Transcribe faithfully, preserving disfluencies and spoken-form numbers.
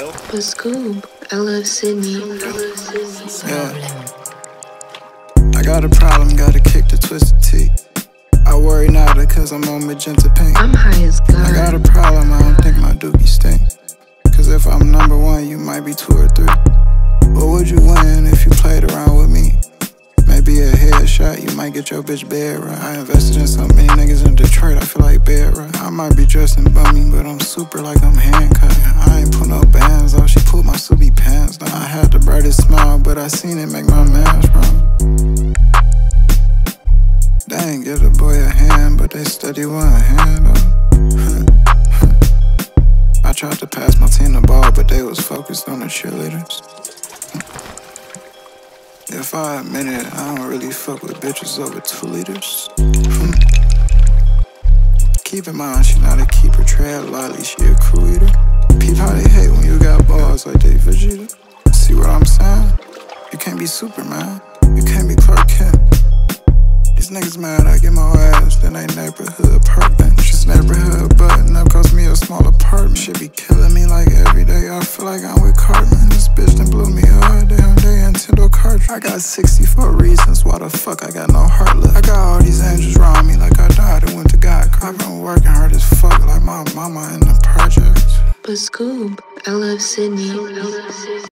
Hill. But Scoob, I love Sydney. I love Sydney. Yeah. I got a problem, gotta kick the twisted T. I worry nada cause I'm on magenta pink. I'm high as God. I got a problem, I don't think my dookie stink. Cause if I'm number one, you might be two or three. What would you win if you played around with me? Maybe a headshot, you might get your bitch bed right. I invested in so many niggas in Detroit, I feel like bed right. I might be dressing bummy, but I'm super like I'm handcuffed. I ain't put no bands off, she pulled my Subi pants down. I had the brightest smile, but I seen it make my mans wrong. They ain't give the boy a hand, but they steady one hand on. I tried to pass my team the ball, but they was focused on the cheerleaders. If I admit it, I don't really fuck with bitches over two liters. Keep in mind, she not a keeper, tread lightly, she a crew eater. Peep how they hate when you got balls like they Vegeta. See what I'm saying? You can't be Superman, you can't be Clark Kent. These niggas mad I get my ass, then they neighborhood apartment. Just neighborhood button up, cost me a small apartment. Shit be killing me like every day, I feel like I'm with Cartman. This bitch done blew me hard, damn day Nintendo cartridge. I got sixty-four reasons why the fuck I got no heart left. I got all these angels around me like I died and went to God. I've been working hard as fuck like my mama in the projects. But Scoob, I love Sydney. I love Sydney.